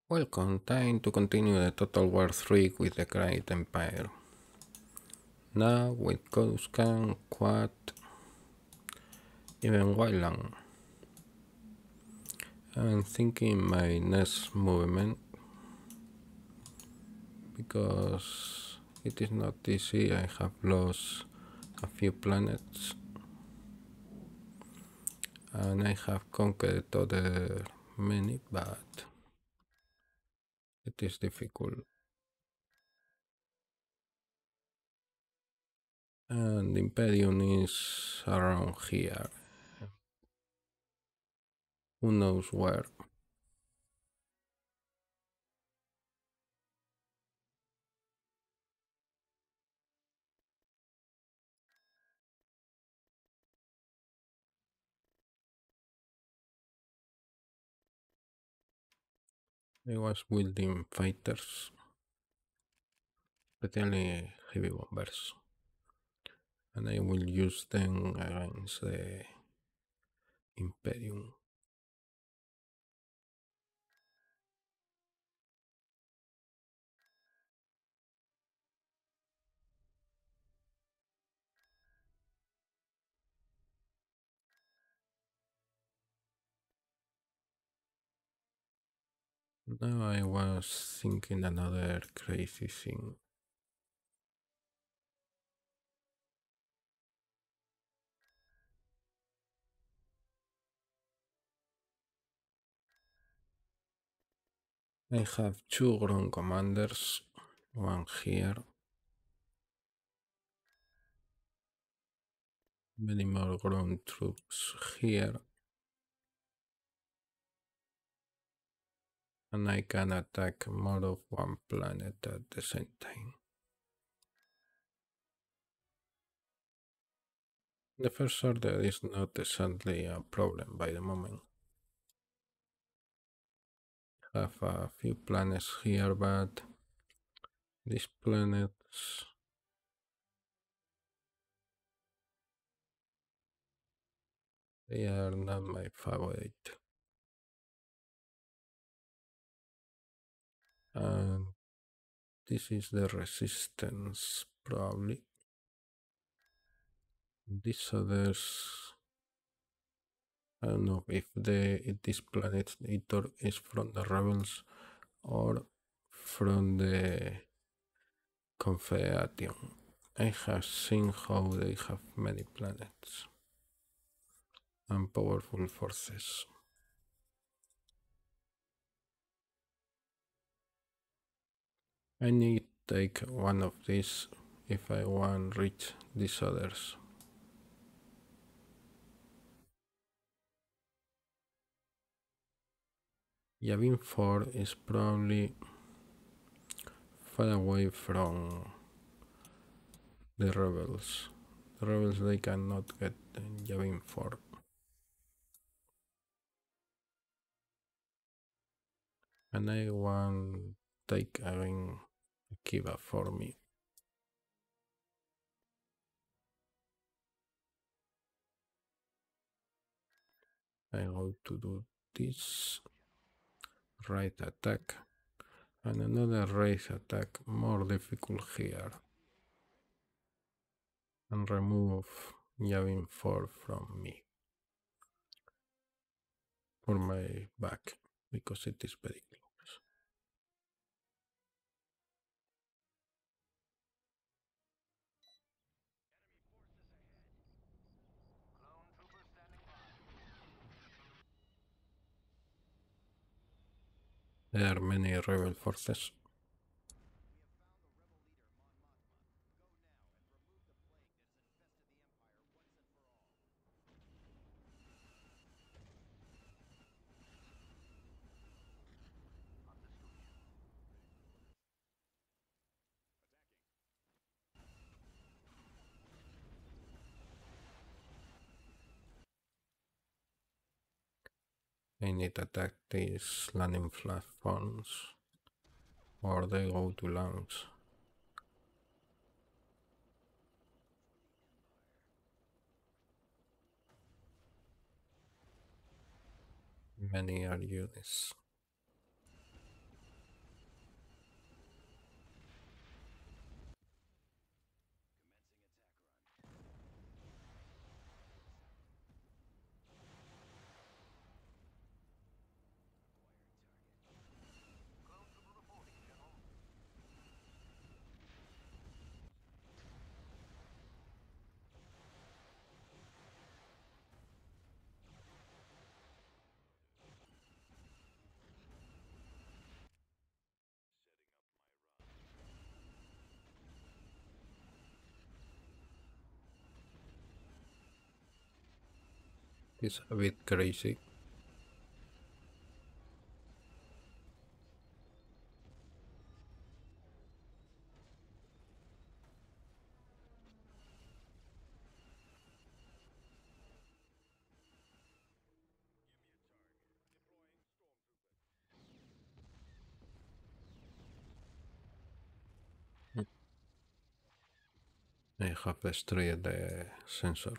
Welcome, time to continue the Total War 3 with the Great Empire. Now with Coruscant, Quad, even Wayland. I'm thinking my next movement, because it is not easy. I have lost a few planets and I have conquered other many, but it is difficult. And Imperium is around here. Who knows where? I was building fighters, especially heavy bombers, and I will use them against the Imperium. Now I was thinking another crazy thing. I have two ground commanders, one here, many more ground troops here, and I can attack more of one planet at the same time. The first order is not exactly a problem by the moment. I have a few planets here, but these planets, they are not my favorite. And this is the resistance, probably. These others, I don't know if this planet either is from the rebels or from the Confederation. I have seen how they have many planets and powerful forces. I need to take one of these if I want to reach these others. Yavin 4 is probably far away from the rebels. The rebels, they cannot get Yavin 4. And I want take again Akiva for me. I go to do this right attack and another race attack, more difficult here, and remove Yavin 4 from me for my back, because it is very close. There are many rebel forces. I need to attack these landing platforms or they go to launch. Many are units. It's a bit crazy. I have destroyed the sensor.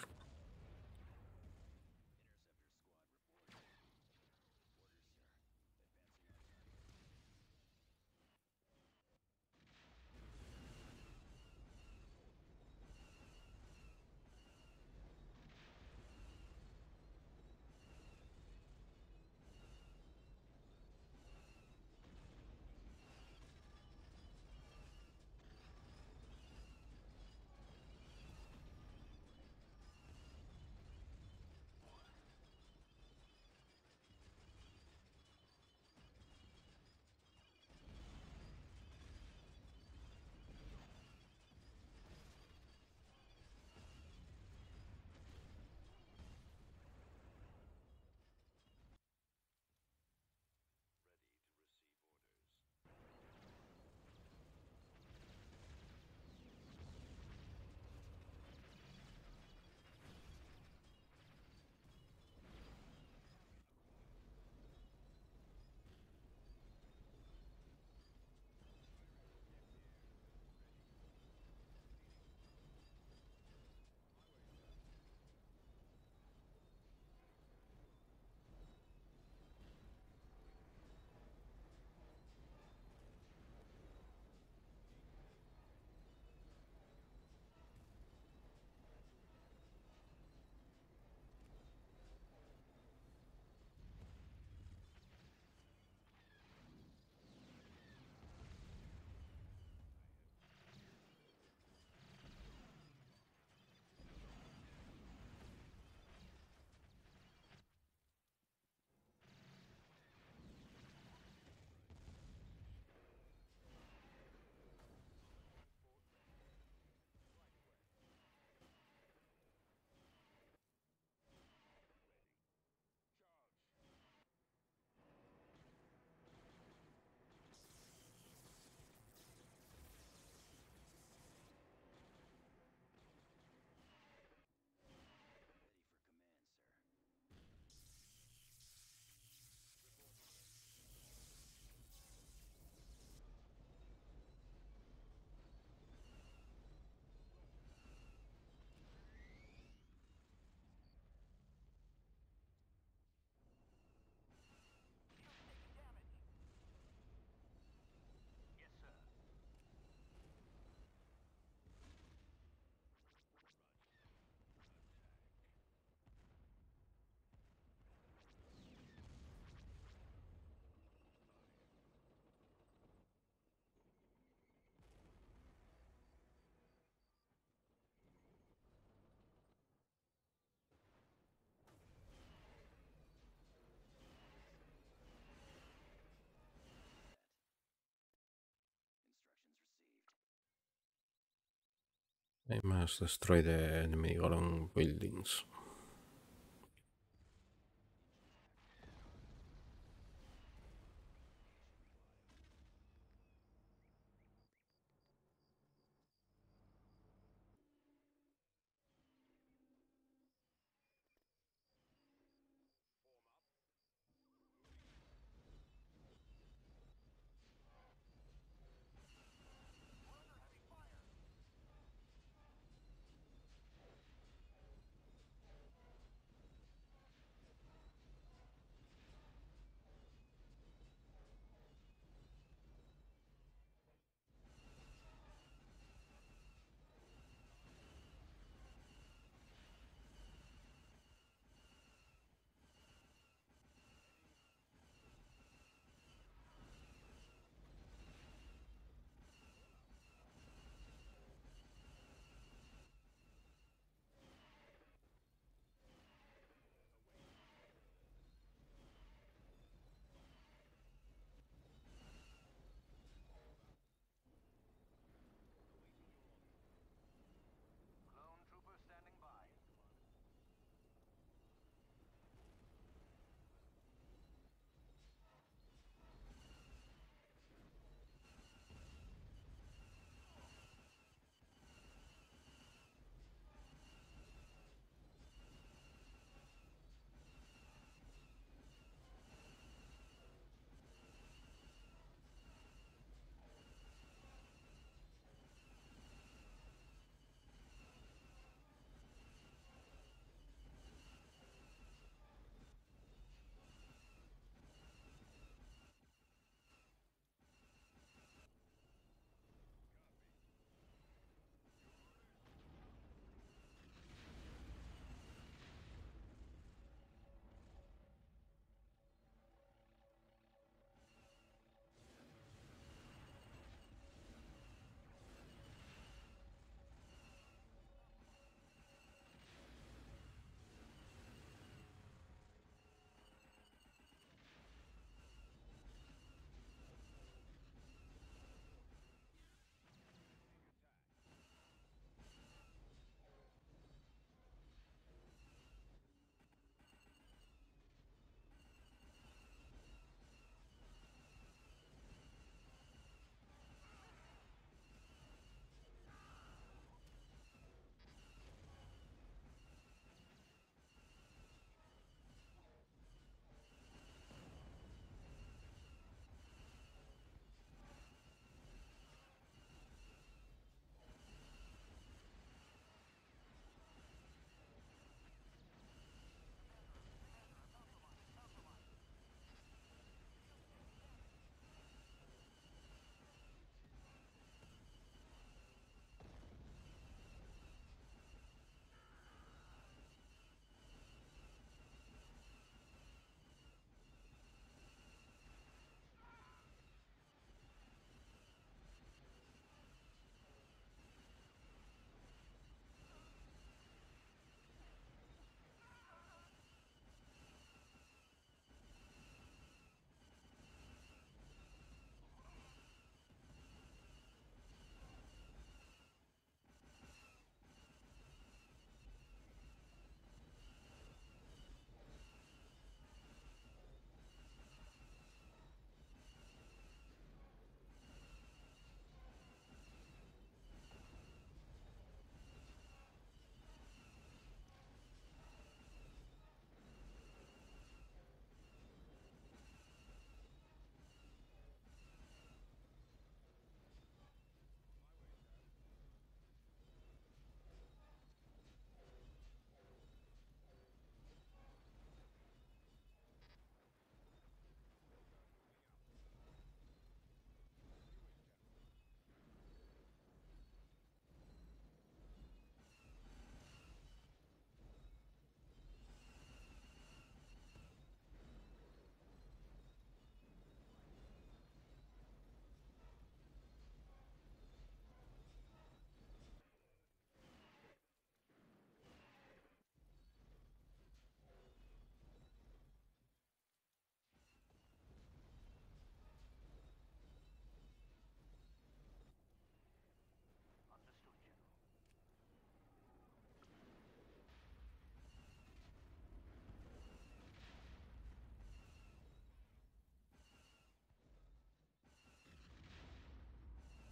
I must destroy the enemy along buildings.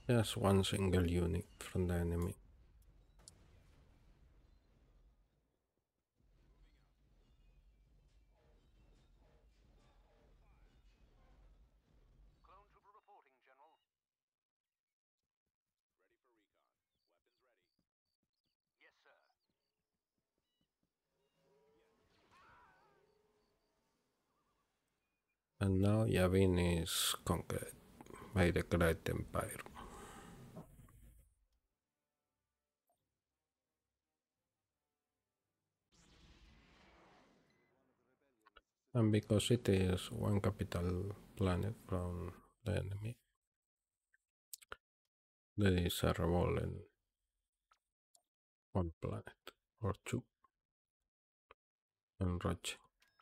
Just one single unit from the enemy. And now Yavin is conquered by the Great Empire. And because it is one capital planet from the enemy, there is a revolt in one planet or two in Roche.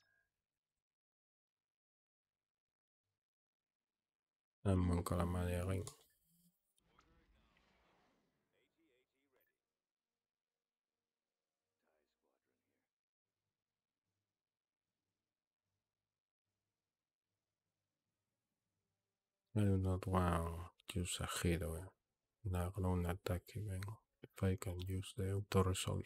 And Mon Calamari Ring. I do not want to use a hero in a ground attack even if I can use the auto resolve.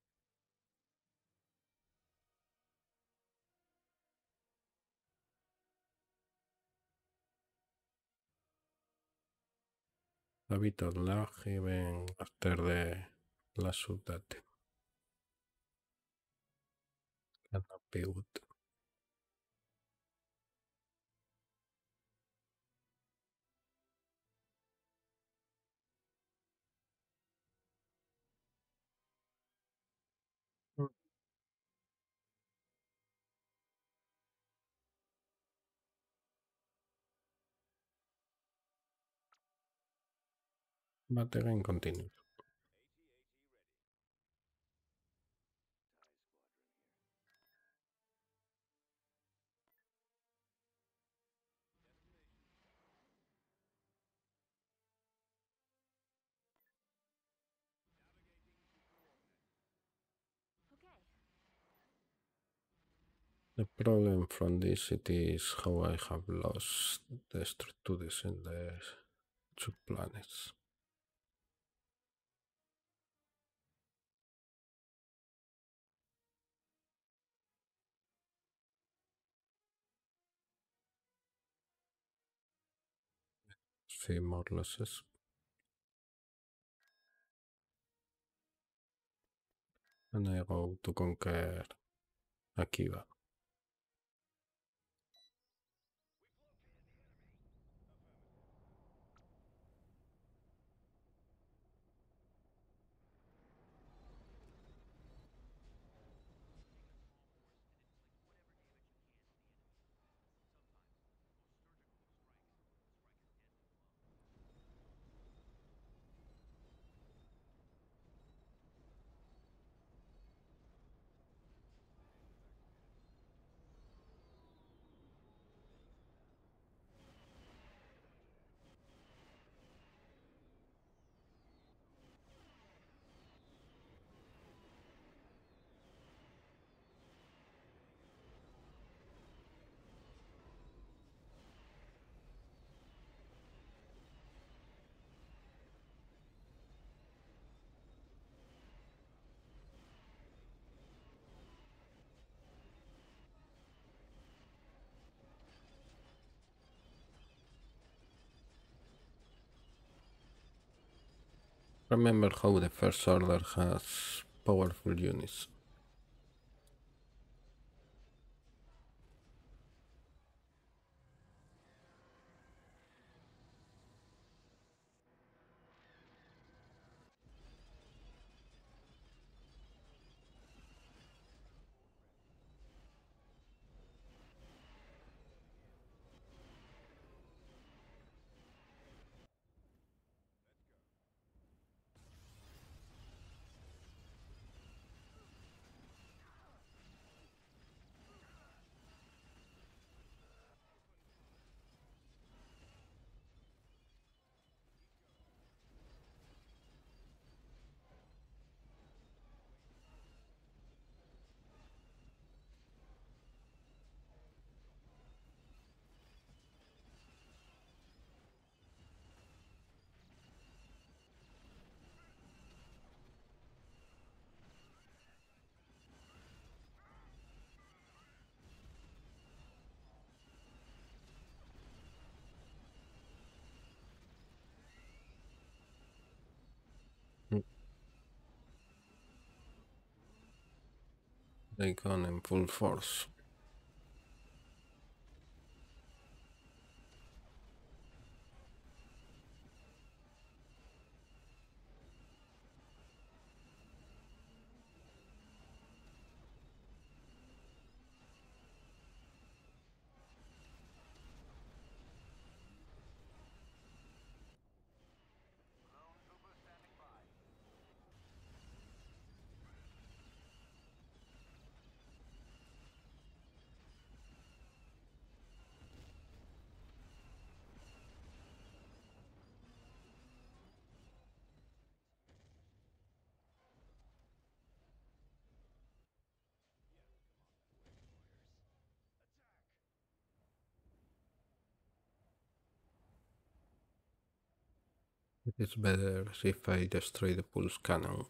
A bit of lag even after the last update. Cannot be good. But the game continues. The problem from this city is how I have lost the structures in the two planets. Three more losses. And I go to conquer Akiva. Remember how the First Order has powerful units. take on in full force. It is better if I destroy the pulse cannon.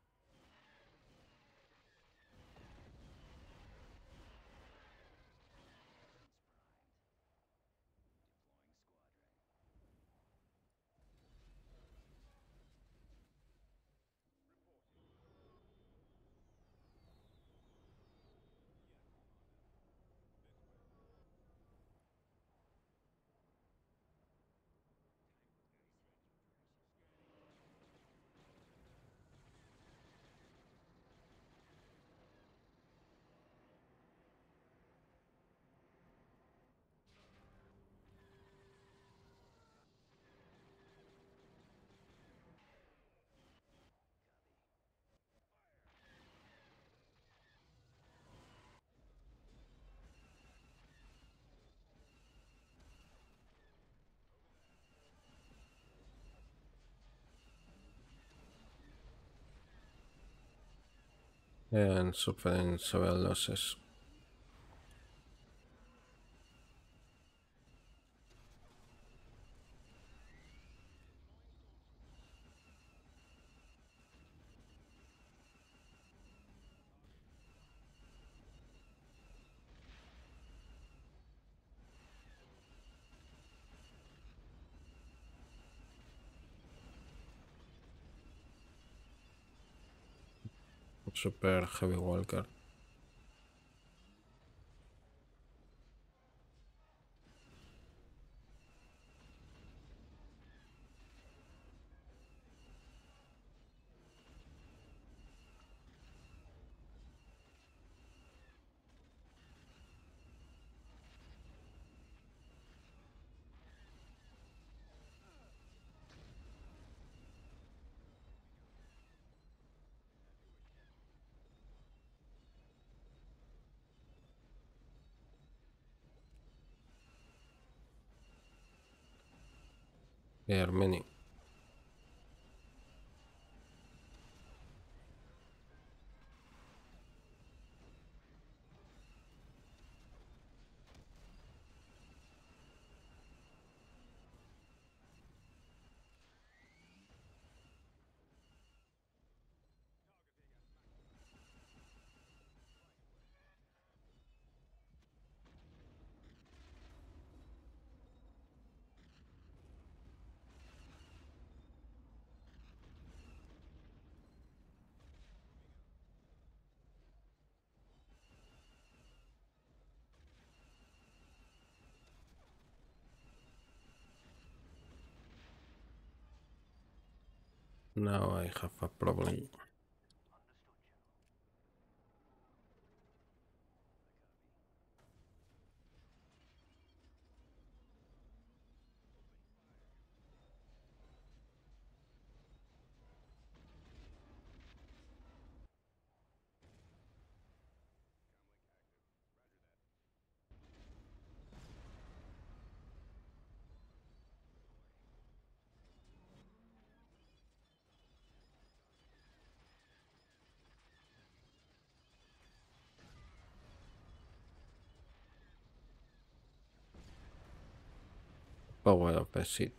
And suffering several losses. Super heavy walker. There are many. Now I have a problem. Power of a seat.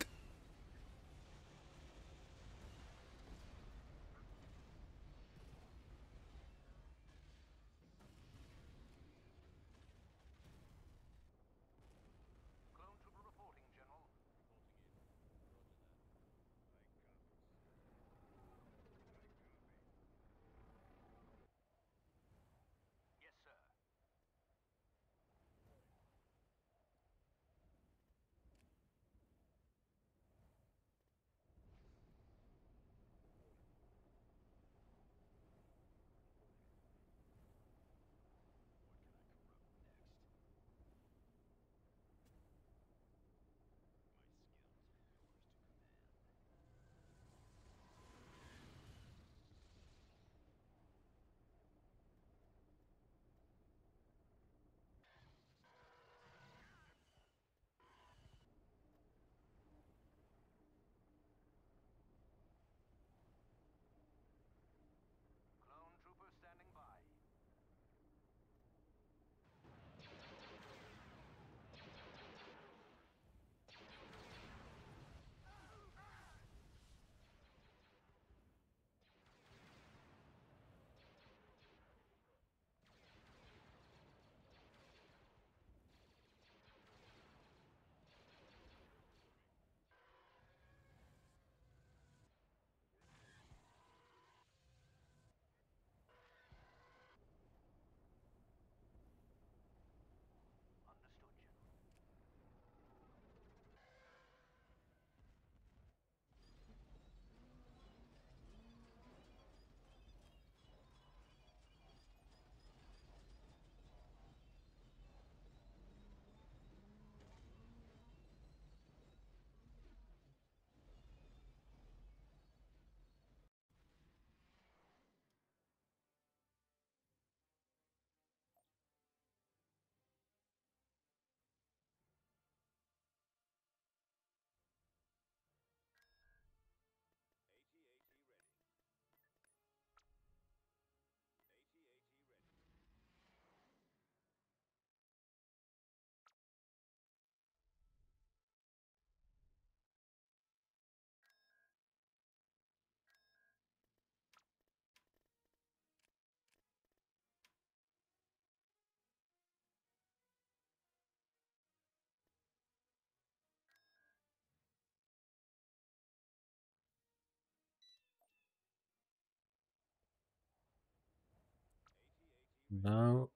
Now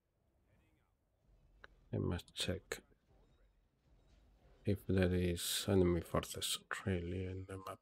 I must check if there is enemy forces really in the map.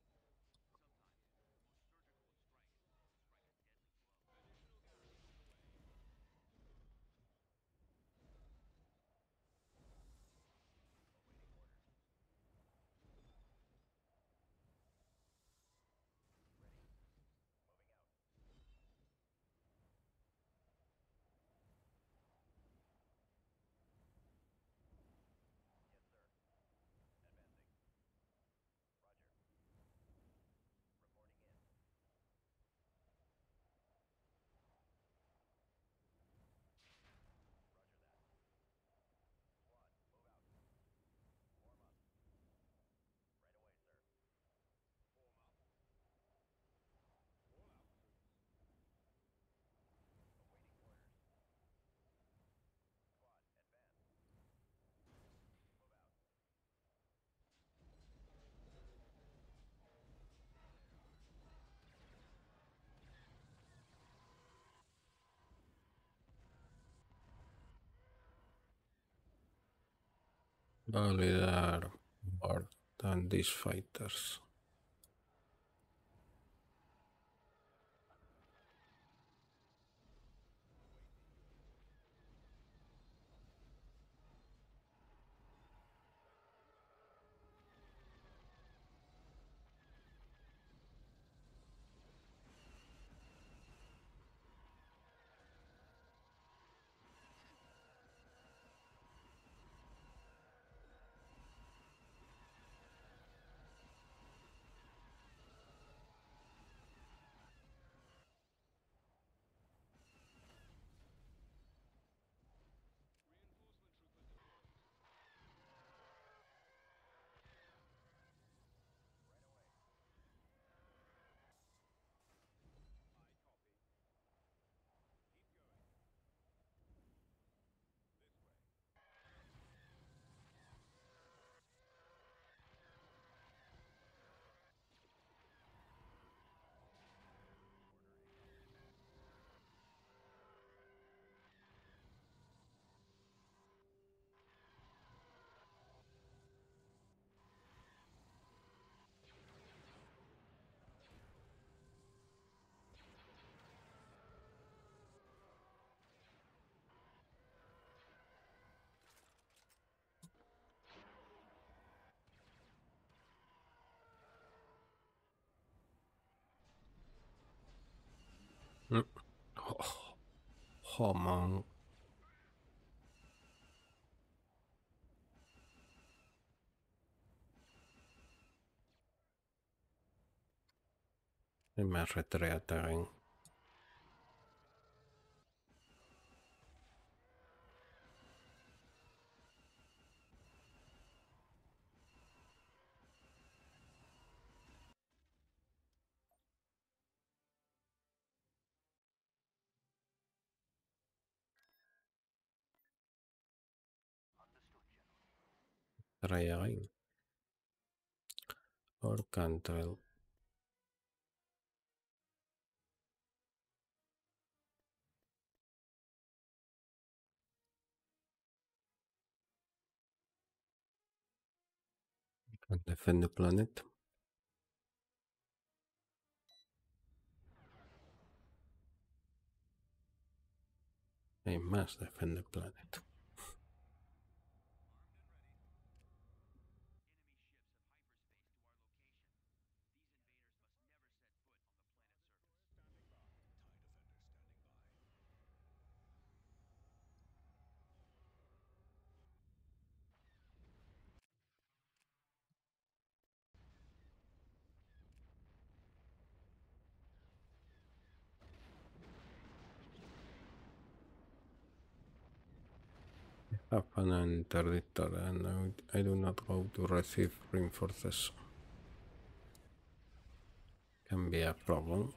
Only there are more than these fighters. Mm. Oh, oh man. I me retreating. Trying or cantrell. Can defend the planet. I must defend the planet. Have an interdictor and I do not go to receive reinforces. Can be a problem.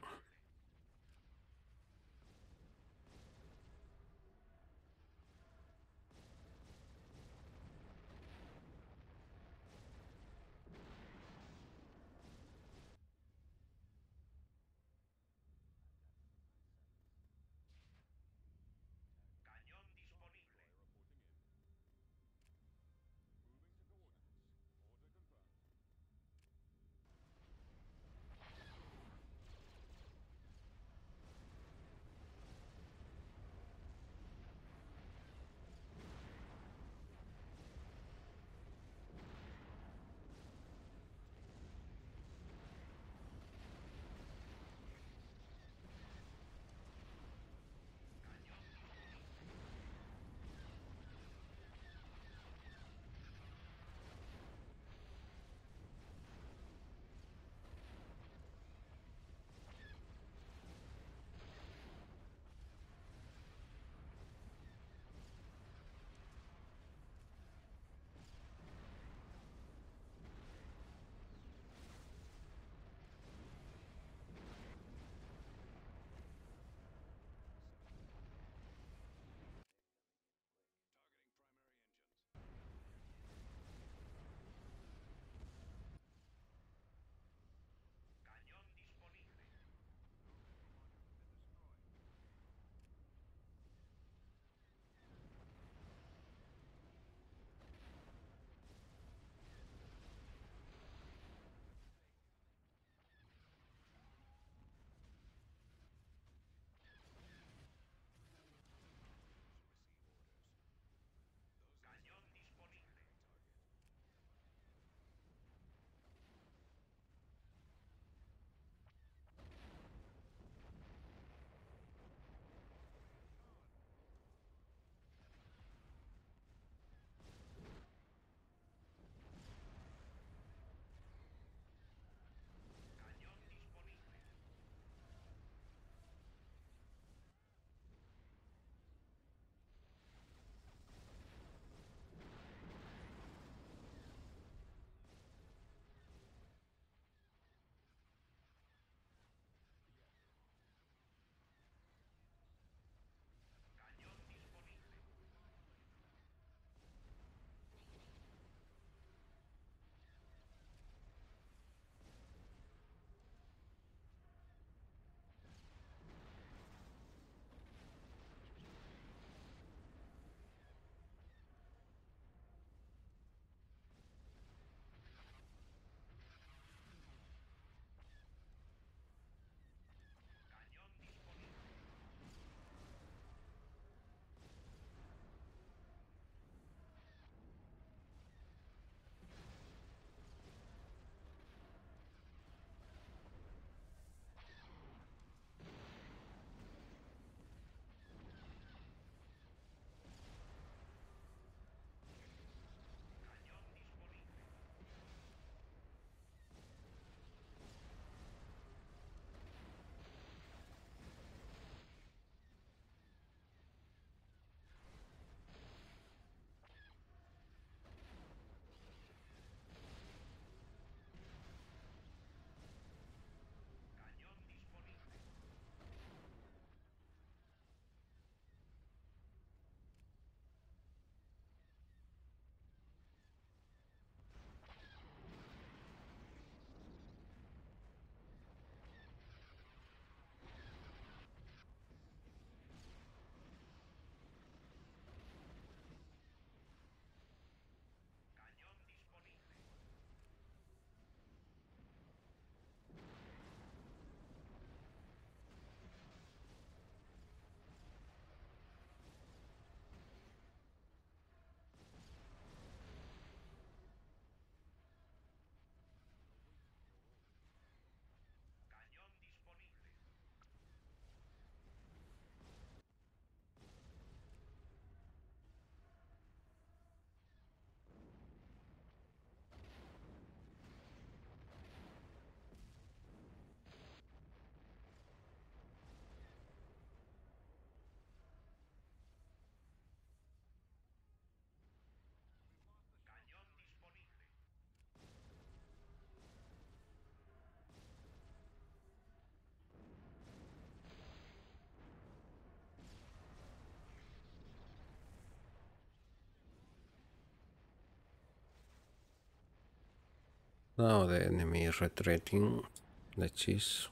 Now the enemy is retreating. The cheese.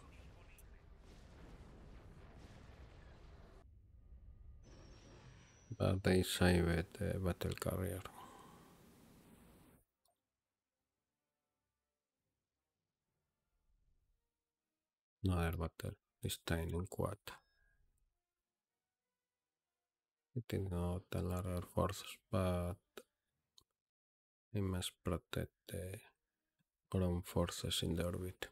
But they saved the battle carrier. Another battle, this time in quad. It is not a larger forces, but we must protect the ground forces in the orbit.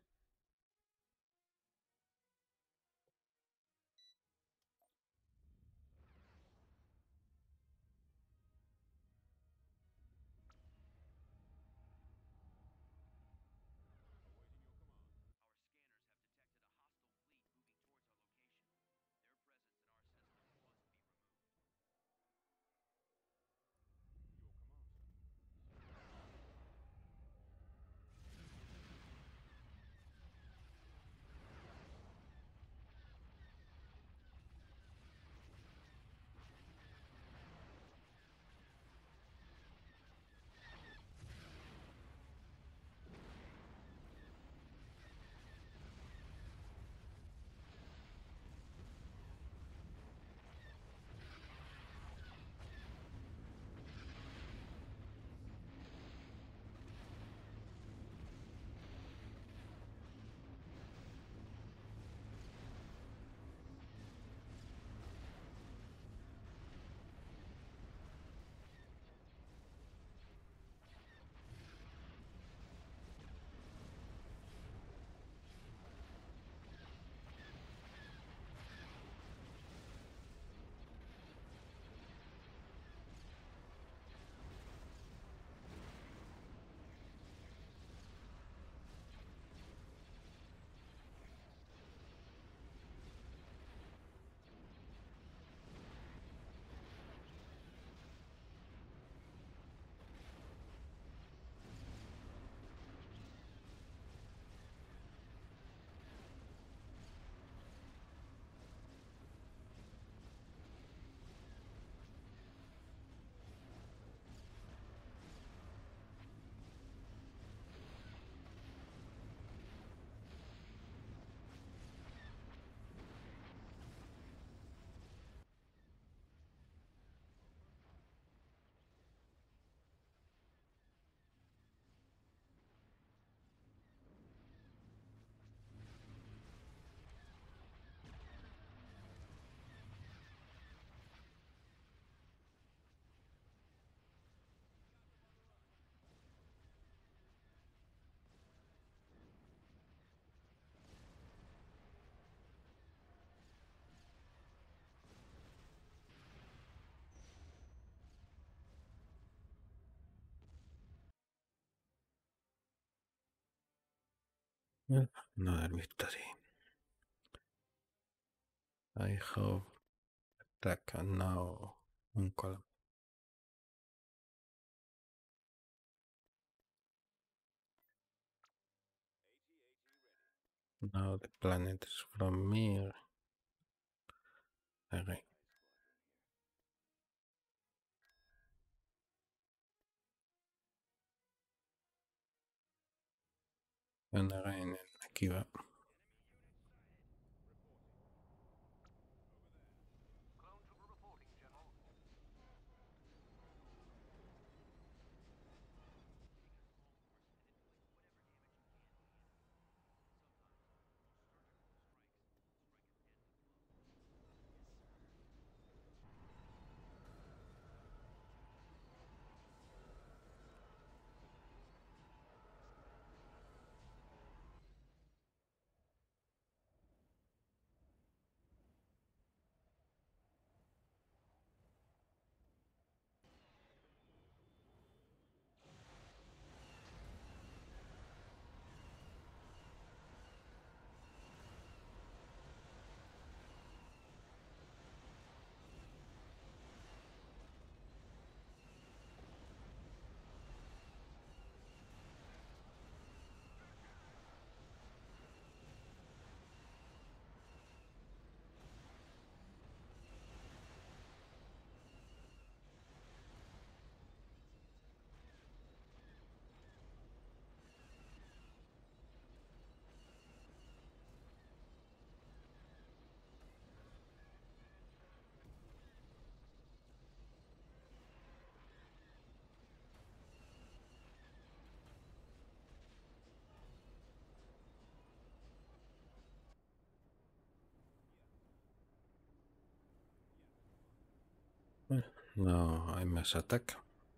Another victory. I have attack and now on column. Now the planet is from me again. And again in Akiva. Now I must attack.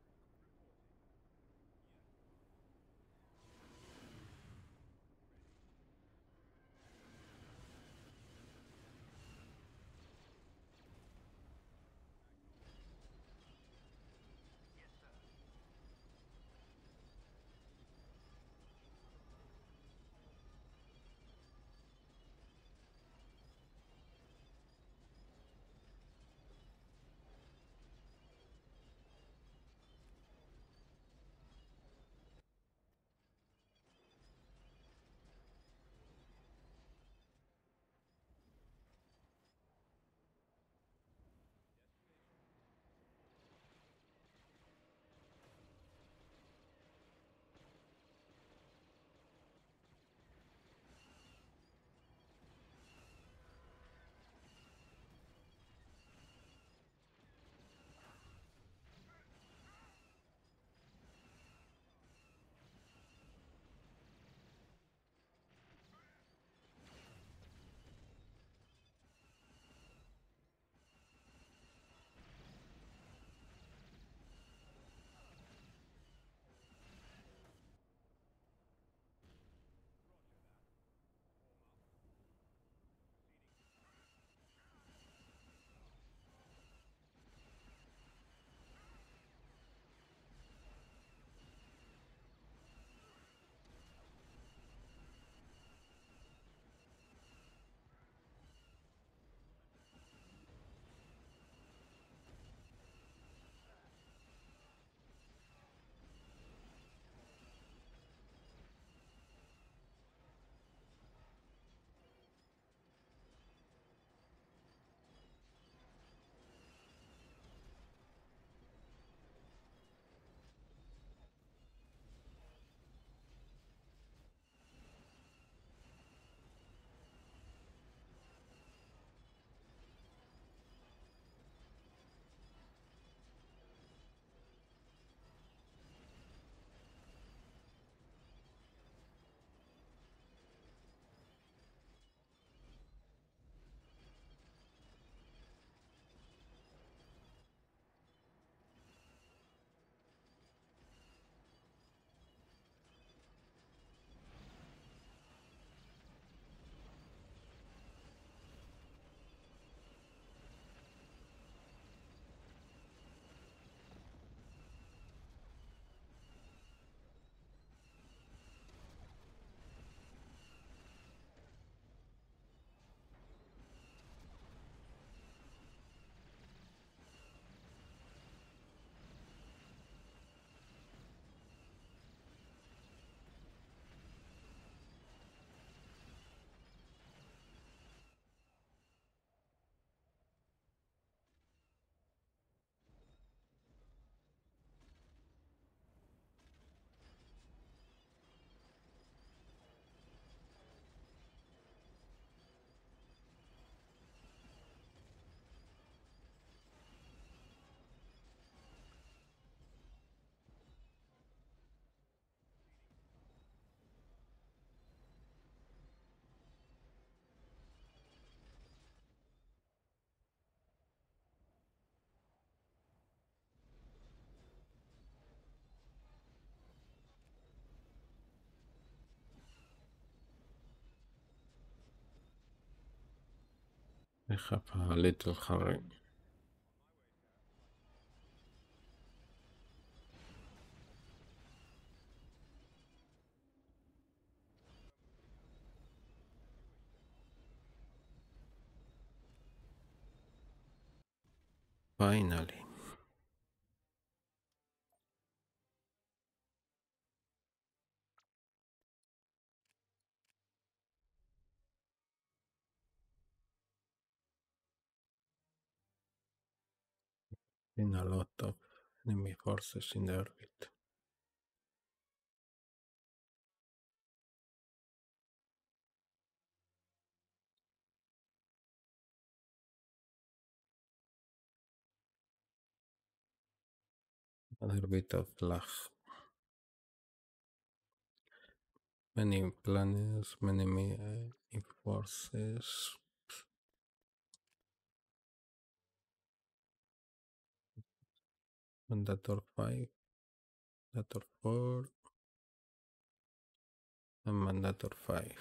I have a little hurry. Finally. In a lot of enemy forces in the orbit. A little bit of lag. Many planets, many forces. Mandator 5, Mandator 4, and Mandator 5.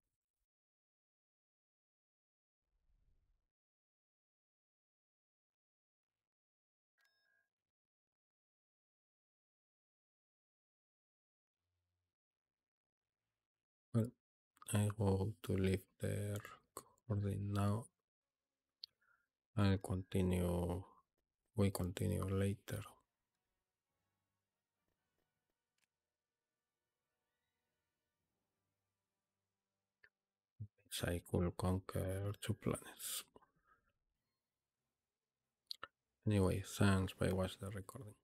Well, I go to leave the recording now. I'll continue. We continue later. I could conquer 2 planets. Anyway, thanks by watching the recording.